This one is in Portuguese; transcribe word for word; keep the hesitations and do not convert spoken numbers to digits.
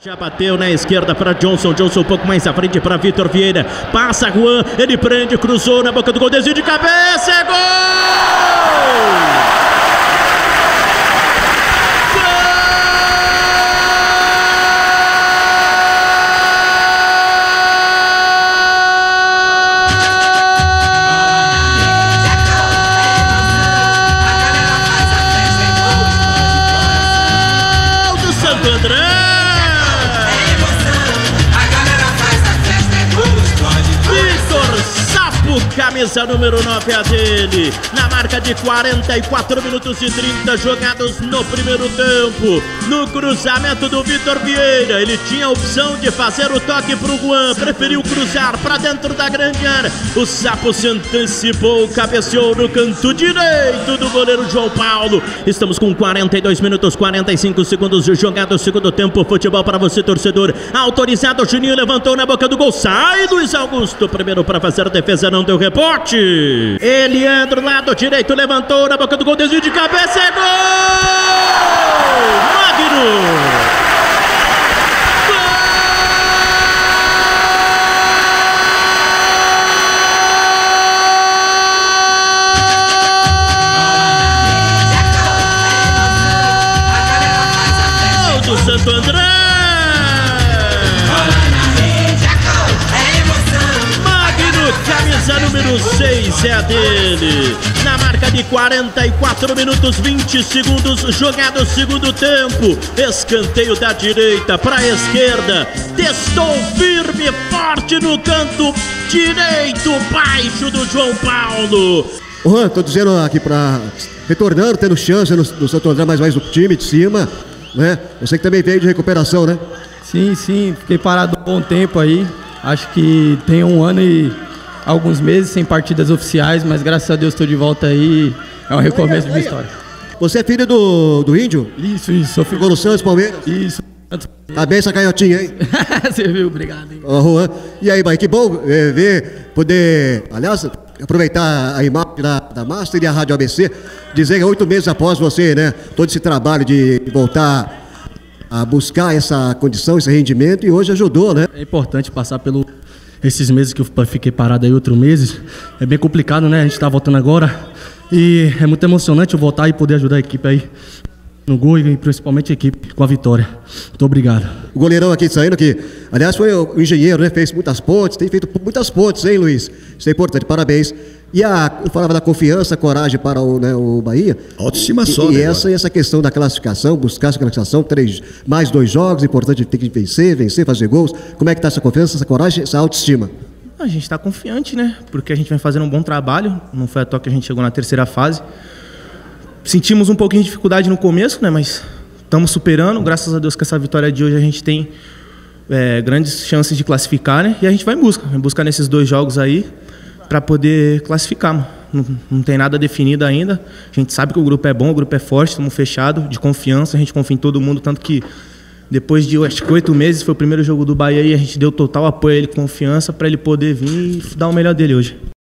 Já bateu na esquerda para Johnson, Johnson um pouco mais à frente para Vitor Vieira, passa Juan, ele prende, cruzou na boca do gol, desvio de cabeça, é gol! Do Santo André! Camisa número nove é a dele, na marca de quarenta e quatro minutos e trinta jogados no primeiro tempo. No cruzamento do Vitor Vieira, ele tinha a opção de fazer o toque para o Juan, preferiu cruzar para dentro da grande área. O Sapo se antecipou, cabeceou no canto direito do goleiro João Paulo. Estamos com quarenta e dois minutos, quarenta e cinco segundos de jogado, segundo tempo. Futebol para você, torcedor. Autorizado, o Juninho levantou na boca do gol, sai Luiz Augusto, primeiro para fazer a defesa, não deu rebote. Eliandro, lado direito, levantou na boca do gol, desvio de cabeça, é gol! Magno! Gol do Santo André! Camisa número seis é a dele, na marca de quarenta e quatro minutos, vinte segundos jogado segundo tempo. Escanteio da direita para a esquerda, testou firme, forte no canto direito, baixo do João Paulo. Ô Juan, tô dizendo aqui para retornando, tendo chance no, no Santo André, mais mais do time de cima, né? Você que também veio de recuperação, né? Sim, sim, fiquei parado um bom tempo aí, acho que tem um ano e alguns meses sem partidas oficiais, mas graças a Deus estou de volta aí, é um recomeço de minha história. Você é filho do, do Índio? Isso, isso. Sou filho Ficou no Santos, Palmeiras? Isso. Tá bem essa canhotinha, hein? Você viu, obrigado. Hein? Ô, Juan, e aí, pai, que bom é, ver, poder, aliás, aproveitar a imagem da, da Master e a Rádio A B C, dizer que oito meses após você, né, todo esse trabalho de voltar a buscar essa condição, esse rendimento, e hoje ajudou, né? É importante passar pelo esses meses que eu fiquei parado aí, outros meses, é bem complicado, né? A gente tá voltando agora e é muito emocionante eu voltar e poder ajudar a equipe aí no gol e principalmente a equipe com a vitória. Muito obrigado. O goleirão aqui saindo, que aliás foi o engenheiro, né? Fez muitas pontes, tem feito muitas pontes, hein, Luiz? Isso é importante, parabéns. E a, eu falava da confiança, coragem para o, né, o Bahia. Autoestima só, E, e né, essa, essa questão da classificação, buscar essa classificação, três, mais dois jogos, importante ter que vencer, vencer, fazer gols. Como é que está essa confiança, essa coragem, essa autoestima? A gente está confiante, né? Porque a gente vem fazendo um bom trabalho. Não foi à toa que a gente chegou na terceira fase. Sentimos um pouquinho de dificuldade no começo, né? Mas estamos superando. Graças a Deus com essa vitória de hoje a gente tem é, grandes chances de classificar, né? E a gente vai em busca. Vai em busca nesses dois jogos aí para poder classificar, mano. Não, não tem nada definido ainda. A gente sabe que o grupo é bom, o grupo é forte, estamos fechados, de confiança. A gente confia em todo mundo, tanto que depois de acho que oito meses foi o primeiro jogo do Bahia e a gente deu total apoio a ele, confiança para ele poder vir e dar o melhor dele hoje.